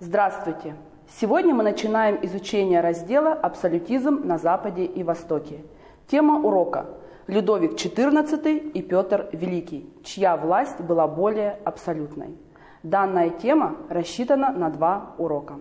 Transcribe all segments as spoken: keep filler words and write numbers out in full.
Здравствуйте! Сегодня мы начинаем изучение раздела «Абсолютизм на Западе и Востоке». Тема урока – Людовик четырнадцатый и Петр Великий, чья власть была более абсолютной. Данная тема рассчитана на два урока.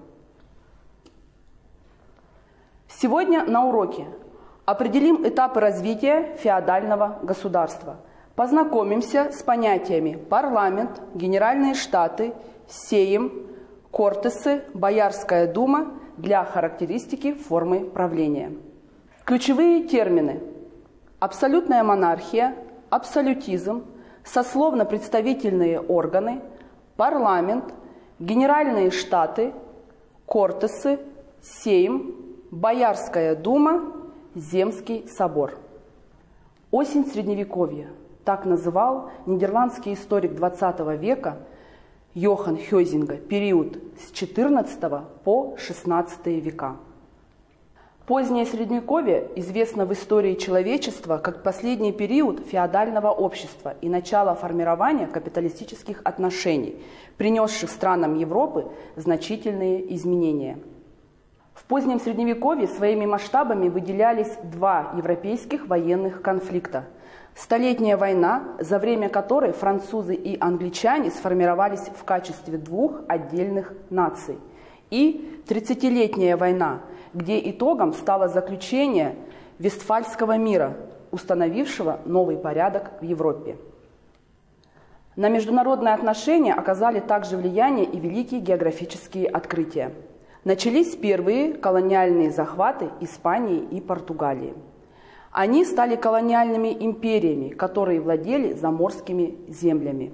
Сегодня на уроке определим этапы развития феодального государства. Познакомимся с понятиями парламент, генеральные штаты, сейм, кортесы, Боярская дума для характеристики формы правления. Ключевые термины: абсолютная монархия, абсолютизм, сословно-представительные органы, парламент, генеральные штаты, кортесы, сейм, Боярская дума, Земский собор. Осень Средневековья – так называл нидерландский историк двадцатого века Йохан Хёзинга период с четырнадцатого по шестнадцатый века. Позднее Средневековье известно в истории человечества как последний период феодального общества и начало формирования капиталистических отношений, принесших странам Европы значительные изменения. В позднем Средневековье своими масштабами выделялись два европейских военных конфликта. Столетняя война, за время которой французы и англичане сформировались в качестве двух отдельных наций, и тридцатилетняя война, где итогом стало заключение Вестфальского мира, установившего новый порядок в Европе. На международные отношения оказали также влияние и великие географические открытия. Начались первые колониальные захваты Испании и Португалии. Они стали колониальными империями, которые владели заморскими землями.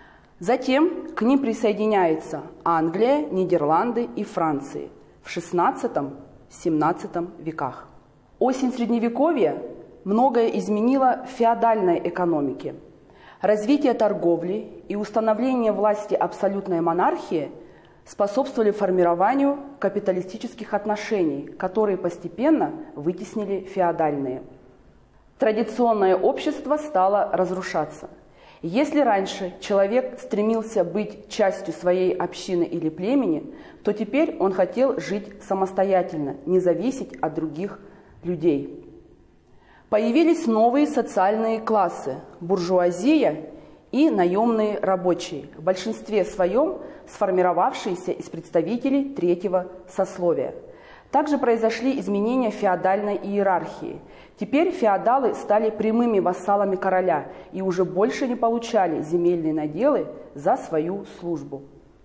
Затем к ним присоединяются Англия, Нидерланды и Франция в шестнадцатом-семнадцатом веках. Осень Средневековья многое изменила в феодальной экономике. Развитие торговли и установление власти абсолютной монархии способствовали формированию капиталистических отношений, которые постепенно вытеснили феодальные. Традиционное общество стало разрушаться. Если раньше человек стремился быть частью своей общины или племени, то теперь он хотел жить самостоятельно, не зависеть от других людей. Появились новые социальные классы – буржуазия и наемные рабочие, в большинстве своем сформировавшиеся из представителей третьего сословия. Также произошли изменения феодальной иерархии. Теперь феодалы стали прямыми вассалами короля и уже больше не получали земельные наделы за свою службу.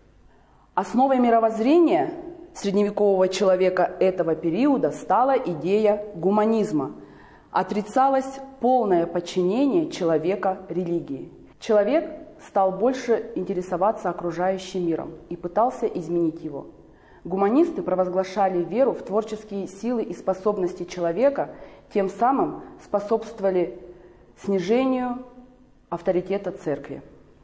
Основой мировоззрения средневекового человека этого периода стала идея гуманизма. Отрицалось полное подчинение человека религии. Человек стал больше интересоваться окружающим миром и пытался изменить его. Гуманисты провозглашали веру в творческие силы и способности человека, тем самым способствовали снижению авторитета церкви.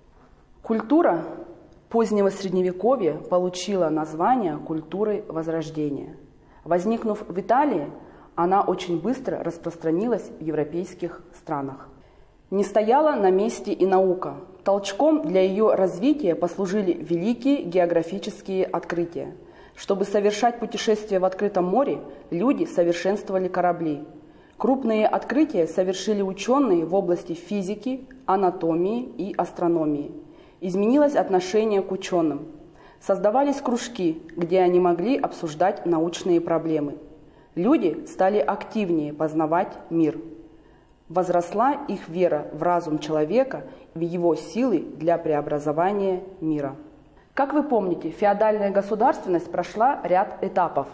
Культура позднего Средневековья получила название культуры Возрождения. Возникнув в Италии, она очень быстро распространилась в европейских странах. Не стояла на месте и наука. Толчком для ее развития послужили великие географические открытия. Чтобы совершать путешествия в открытом море, люди совершенствовали корабли. Крупные открытия совершили ученые в области физики, анатомии и астрономии. Изменилось отношение к ученым. Создавались кружки, где они могли обсуждать научные проблемы. Люди стали активнее познавать мир. Возросла их вера в разум человека и в его силы для преобразования мира. Как вы помните, феодальная государственность прошла ряд этапов.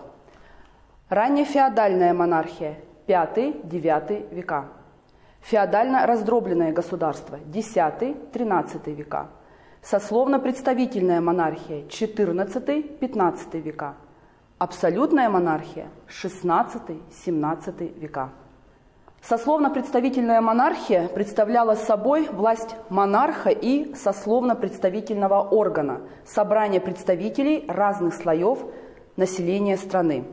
Раннефеодальная монархия – пятый-девятый века. Феодально-раздробленное государство – десятый-тринадцатый века. Сословно-представительная монархия – четырнадцатый-пятнадцатый века. Абсолютная монархия – шестнадцатый-семнадцатый века. Сословно-представительная монархия представляла собой власть монарха и сословно-представительного органа, собрание представителей разных слоев населения страны.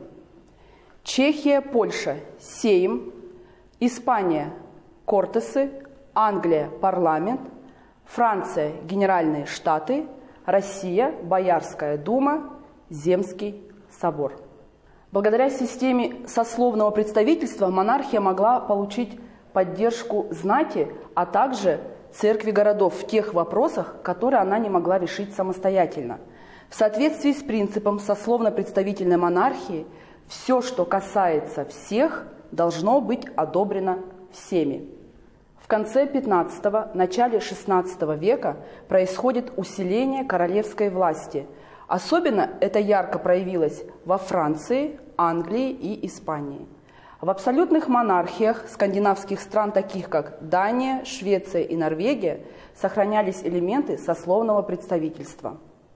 Чехия, Польша – сейм, Испания – кортесы, Англия – парламент, Франция – генеральные штаты, Россия – Боярская дума, Земский собор. Благодаря системе сословного представительства монархия могла получить поддержку знати, а также церкви городов в тех вопросах, которые она не могла решить самостоятельно. В соответствии с принципом сословно-представительной монархии, все, что касается всех, должно быть одобрено всеми. В конце пятнадцатого – начале шестнадцатого века происходит усиление королевской власти. Особенно это ярко проявилось во Франции, Англии и Испании. В абсолютных монархиях скандинавских стран, таких как Дания, Швеция и Норвегия, сохранялись элементы сословного представительства.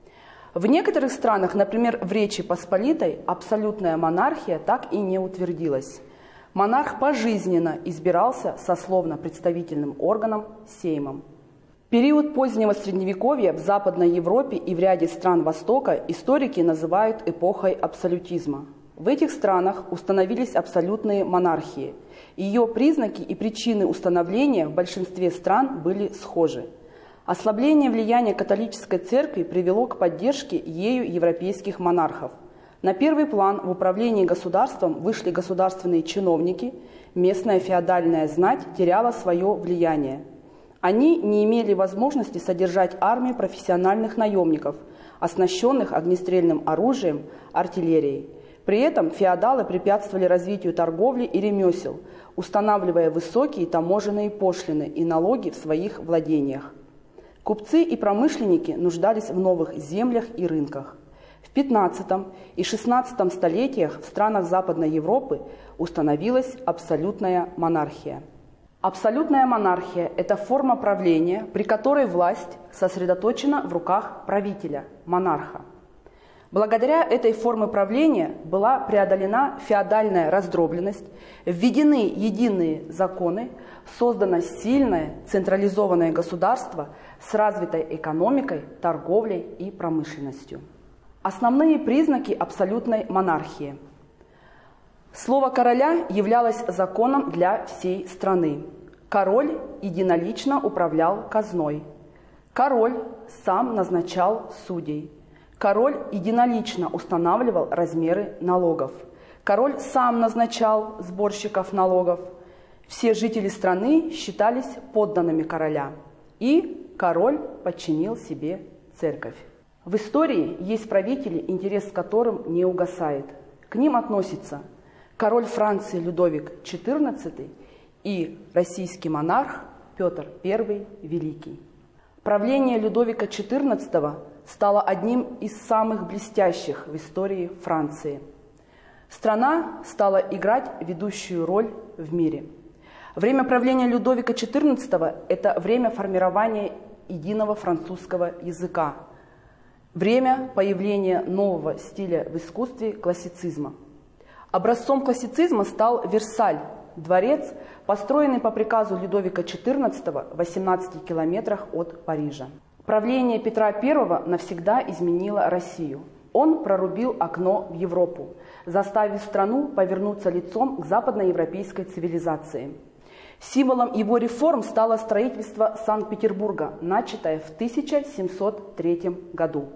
В некоторых странах, например, в Речи Посполитой, абсолютная монархия так и не утвердилась. Монарх пожизненно избирался сословно-представительным органом Сеймом. Период позднего Средневековья в Западной Европе и в ряде стран Востока историки называют эпохой абсолютизма. В этих странах установились абсолютные монархии. Ее признаки и причины установления в большинстве стран были схожи. Ослабление влияния католической церкви привело к поддержке ею европейских монархов. На первый план в управлении государством вышли государственные чиновники, местная феодальная знать теряла свое влияние. Они не имели возможности содержать армию профессиональных наемников, оснащенных огнестрельным оружием, артиллерией. При этом феодалы препятствовали развитию торговли и ремесел, устанавливая высокие таможенные пошлины и налоги в своих владениях. Купцы и промышленники нуждались в новых землях и рынках. В пятнадцатом и шестнадцатом столетиях в странах Западной Европы установилась абсолютная монархия. Абсолютная монархия – это форма правления, при которой власть сосредоточена в руках правителя, монарха. Благодаря этой форме правления была преодолена феодальная раздробленность, введены единые законы, создано сильное централизованное государство с развитой экономикой, торговлей и промышленностью. Основные признаки абсолютной монархии. Слово короля являлось законом для всей страны. Король единолично управлял казной. Король сам назначал судей. Король единолично устанавливал размеры налогов. Король сам назначал сборщиков налогов. Все жители страны считались подданными короля. И король подчинил себе церковь. В истории есть правители, интерес к которым не угасает. К ним относятся король Франции Людовик четырнадцатый и российский монарх Петр Первый Великий. Правление Людовика четырнадцатого стало одним из самых блестящих в истории Франции. Страна стала играть ведущую роль в мире. Время правления Людовика четырнадцатого – это время формирования единого французского языка, время появления нового стиля в искусстве классицизма. Образцом классицизма стал Версаль, дворец, построенный по приказу Людовика четырнадцатого в восемнадцати километрах от Парижа. Правление Петра Первого навсегда изменило Россию. Он прорубил окно в Европу, заставив страну повернуться лицом к западноевропейской цивилизации. Символом его реформ стало строительство Санкт-Петербурга, начатое в тысяча семьсот третьем году.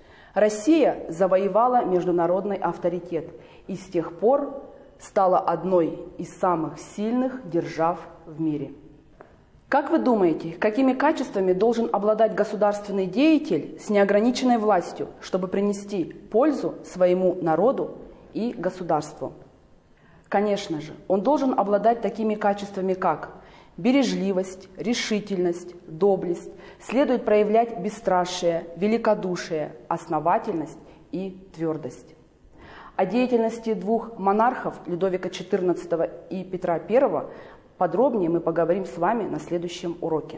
Россия завоевала международный авторитет и с тех пор стала одной из самых сильных держав в мире. Как вы думаете, какими качествами должен обладать государственный деятель с неограниченной властью, чтобы принести пользу своему народу и государству? Конечно же, он должен обладать такими качествами, как бережливость, решительность, доблесть, следует проявлять бесстрашие, великодушие, основательность и твердость. О деятельности двух монархов, Людовика четырнадцатого и Петра Первого, подробнее мы поговорим с вами на следующем уроке.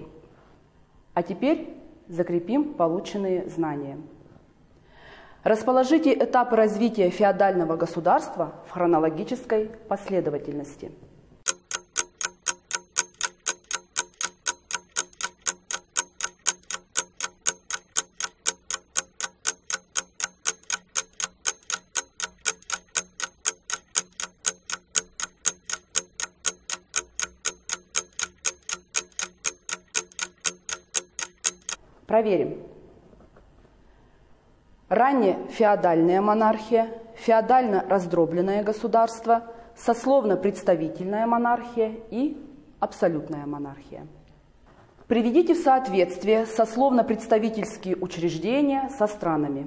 А теперь закрепим полученные знания. Расположите этапы развития феодального государства в хронологической последовательности. Проверим. ранее феодальная монархия, феодально-раздробленное государство, сословно-представительная монархия и абсолютная монархия. Приведите в соответствие сословно-представительские учреждения со странами.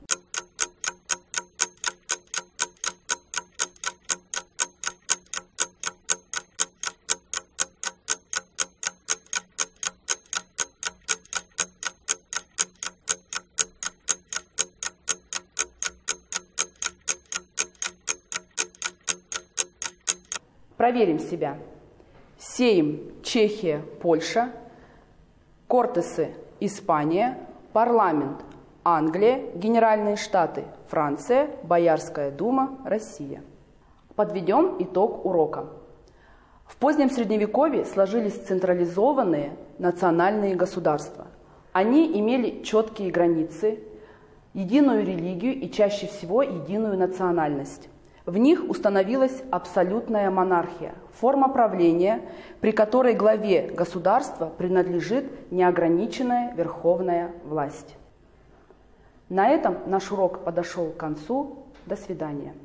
Проверим себя. Сейм – Чехия, Польша, Кортесы – Испания, парламент – Англия, Генеральные Штаты – Франция, Боярская дума – Россия. Подведем итог урока. В позднем Средневековье сложились централизованные национальные государства. Они имели четкие границы, единую религию и чаще всего единую национальность. В них установилась абсолютная монархия, форма правления, при которой главе государства принадлежит неограниченная верховная власть. На этом наш урок подошел к концу. До свидания.